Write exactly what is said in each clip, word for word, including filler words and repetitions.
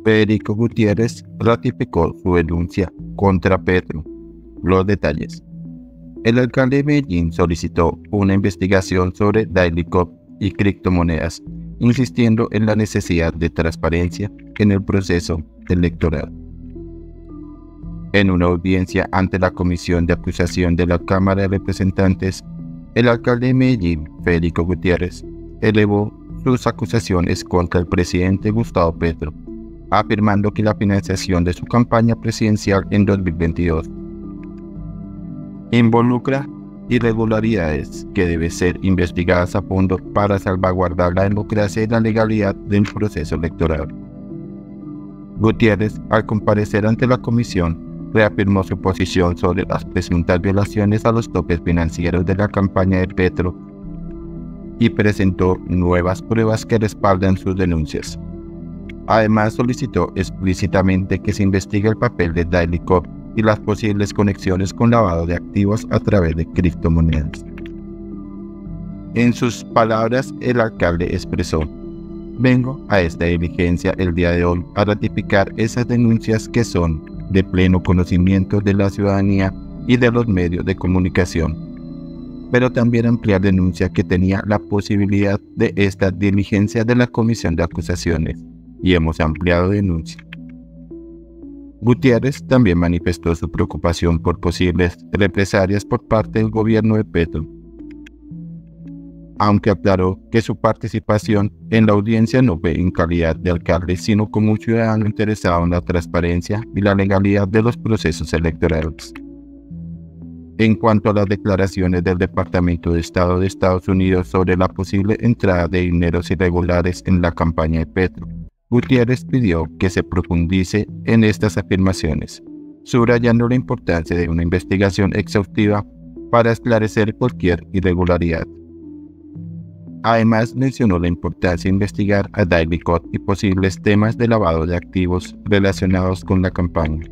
Federico Gutiérrez ratificó su denuncia contra Petro. Los detalles. El alcalde de Medellín solicitó una investigación sobre Dailycop y criptomonedas, insistiendo en la necesidad de transparencia en el proceso electoral. En una audiencia ante la Comisión de Acusación de la Cámara de Representantes, el alcalde de Medellín, Federico Gutiérrez, elevó sus acusaciones contra el presidente Gustavo Petro, afirmando que la financiación de su campaña presidencial en dos mil veintidós involucra irregularidades que deben ser investigadas a fondo para salvaguardar la democracia y la legalidad del proceso electoral. Gutiérrez, al comparecer ante la comisión, reafirmó su posición sobre las presuntas violaciones a los topes financieros de la campaña de Petro y presentó nuevas pruebas que respaldan sus denuncias. Además, solicitó explícitamente que se investigue el papel de Dailycop y las posibles conexiones con lavado de activos a través de criptomonedas. En sus palabras, el alcalde expresó: "Vengo a esta diligencia el día de hoy a ratificar esas denuncias que son de pleno conocimiento de la ciudadanía y de los medios de comunicación, pero también ampliar denuncia que tenía la posibilidad de esta diligencia de la Comisión de Acusaciones, y hemos ampliado denuncia". Gutiérrez también manifestó su preocupación por posibles represalias por parte del gobierno de Petro, aunque aclaró que su participación en la audiencia no fue en calidad de alcalde, sino como un ciudadano interesado en la transparencia y la legalidad de los procesos electorales. En cuanto a las declaraciones del Departamento de Estado de Estados Unidos sobre la posible entrada de dineros irregulares en la campaña de Petro, Gutiérrez pidió que se profundice en estas afirmaciones, subrayando la importancia de una investigación exhaustiva para esclarecer cualquier irregularidad. Además, mencionó la importancia de investigar a Dailycop y posibles temas de lavado de activos relacionados con la campaña.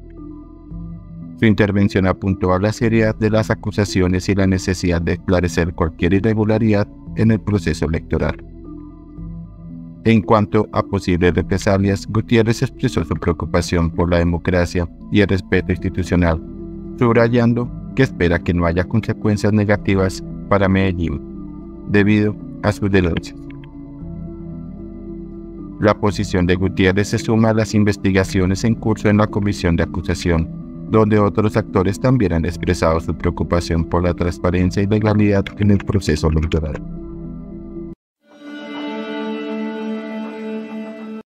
Su intervención apuntó a la seriedad de las acusaciones y la necesidad de esclarecer cualquier irregularidad en el proceso electoral. En cuanto a posibles represalias, Gutiérrez expresó su preocupación por la democracia y el respeto institucional, subrayando que espera que no haya consecuencias negativas para Medellín debido a sus denuncias. La posición de Gutiérrez se suma a las investigaciones en curso en la Comisión de Acusación, donde otros actores también han expresado su preocupación por la transparencia y legalidad en el proceso electoral.